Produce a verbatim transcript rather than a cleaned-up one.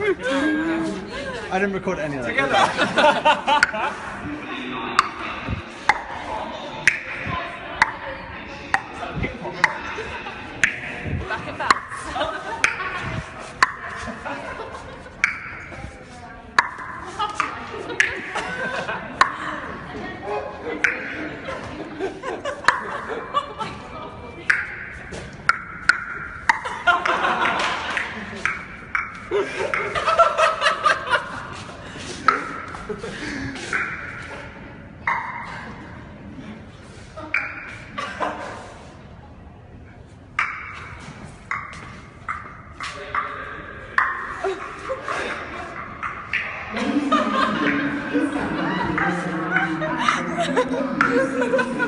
I didn't record any of that. Together. Back and bounce. Ladies and gentlemen,